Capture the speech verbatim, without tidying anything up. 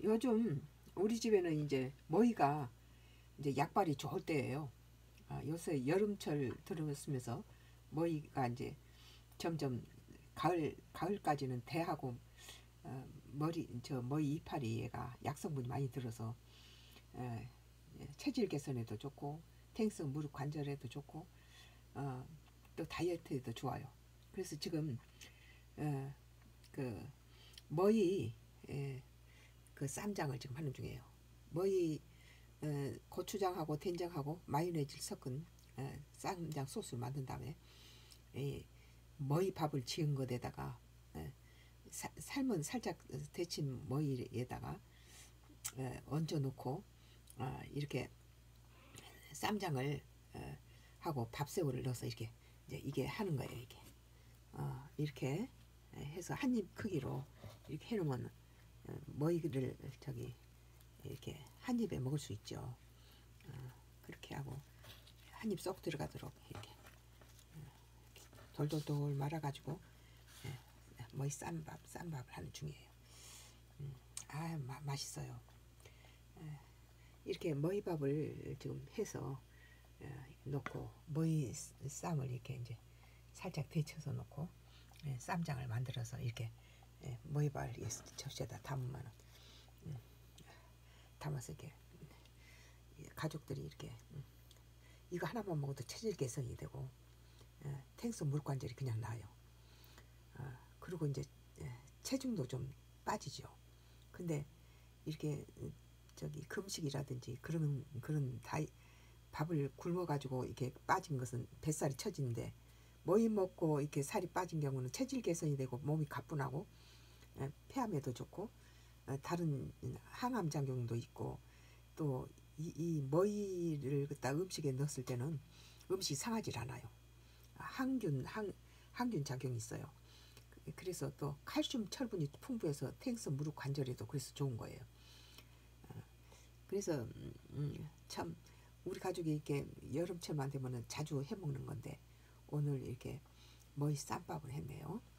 요즘 우리 집에는 이제 머위가 이제 약발이 좋을 때예요. 아, 요새 여름철 들어서면서 머위가 이제 점점 가을 가을까지는 대하고 어, 머리 저 머위 이파리 얘가 약성분이 많이 들어서 에, 예, 체질 개선에도 좋고 퇴행성 무릎 관절에도 좋고 어, 또 다이어트에도 좋아요. 그래서 지금 어, 그 머위 예, 그 쌈장을 지금 하는 중이에요. 머위 어, 고추장하고 된장하고 마요네즈를 섞은 어, 쌈장 소스를 만든 다음에 이 머위 밥을 지은 것에다가 어, 사, 삶은 살짝 데친 머위에다가 어, 얹어 놓고 어, 이렇게 쌈장을 어, 하고 밥새우를 넣어서 이렇게 이제 이게 하는 거예요. 이게 어, 이렇게 해서 한 입 크기로 이렇게 해놓으면 어, 머위를 저기 이렇게 한 입에 먹을 수 있죠. 어, 그렇게 하고 한 입 쏙 들어가도록 이렇게, 어, 이렇게 돌돌돌 말아가지고 예, 머위 쌈밥 쌈밥을 하는 중이에요. 음, 아 마, 맛있어요. 예, 이렇게 머위밥을 지금 해서 어, 놓고 머위 쌈을 이렇게 이제 살짝 데쳐서 놓고 예, 쌈장을 만들어서 이렇게 예, 머위밥을 접시에다 담으면 음, 담아서 이렇게 가족들이 이렇게 음, 이거 하나만 먹어도 체질 개선이 되고 예, 탱스 물관절이 그냥 나요. 어, 그리고 이제 예, 체중도 좀 빠지죠. 근데 이렇게 음, 저기 금식이라든지 그런 그런 다이 밥을 굶어 가지고 이렇게 빠진 것은 뱃살이 처지는데 모이 먹고 이렇게 살이 빠진 경우는 체질 개선이 되고 몸이 가뿐하고 예, 폐암에도 좋고 어, 다른 항암 작용도 있고 또 이, 이 머위를 갖다 음식에 넣었을 때는 음식이 상하지 않아요. 항균 항, 항균 작용이 있어요. 그래서 또 칼슘 철분이 풍부해서 퇴행성 무릎 관절에도 그래서 좋은 거예요. 그래서 음, 참 우리 가족이 이렇게 여름철만 되면은 자주 해 먹는 건데 오늘 이렇게 머위 쌈밥을 했네요.